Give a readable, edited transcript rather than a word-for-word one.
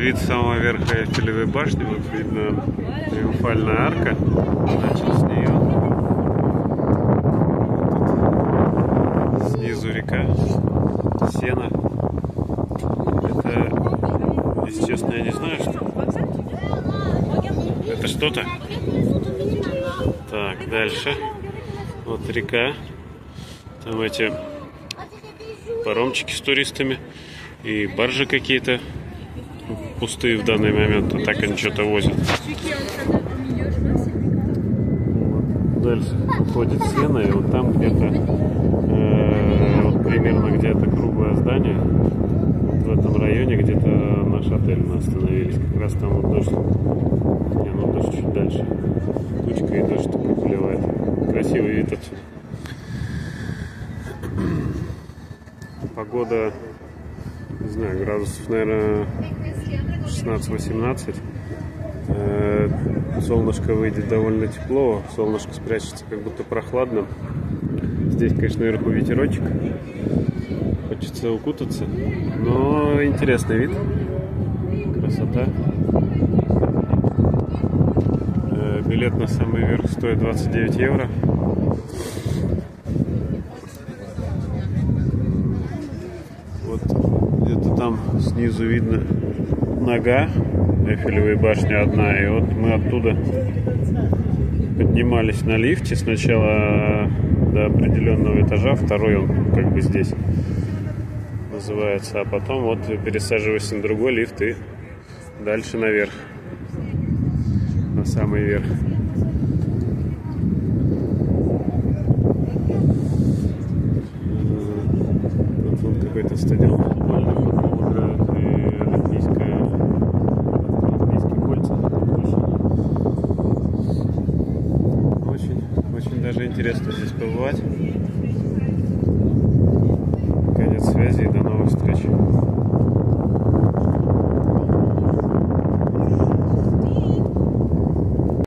вид с самого верха Эйфелевой башни. Вот видно триумфальная арка. Значит, с нее снизу река, сена. Это, если честно, я не знаю, что это что-то. Так, дальше. Вот река. Там эти паромчики с туристами и баржи какие-то пустые в данный момент, а так они что-то возят. Вот. Дальше уходит сена, и вот там где-то вот примерно где-то круглое здание. Вот в этом районе где-то наш отель, мы остановились. Как раз там вот дождь. Не, ну дождь чуть дальше. Тучка и дождь такой поливает. Красивый вид отсюда. Погода, не знаю, градусов, наверное, 16-18. Солнышко выйдет довольно тепло, солнышко спрячется как будто прохладно. Здесь, конечно, наверху ветерочек. Хочется укутаться, но интересный вид. Красота. Билет на самый верх стоит 29 евро. Где-то там снизу видно нога Эйфелевой башни одна. И вот мы оттуда поднимались на лифте сначала до определенного этажа. Второй он как бы здесь называется. А потом вот пересаживаешься на другой лифт и дальше наверх. На самый верх. Тут вон какой-то стадион футбольный, футбол играют, и олимпийские кольца. Очень даже интересно здесь побывать. Конец связи и до новых встреч.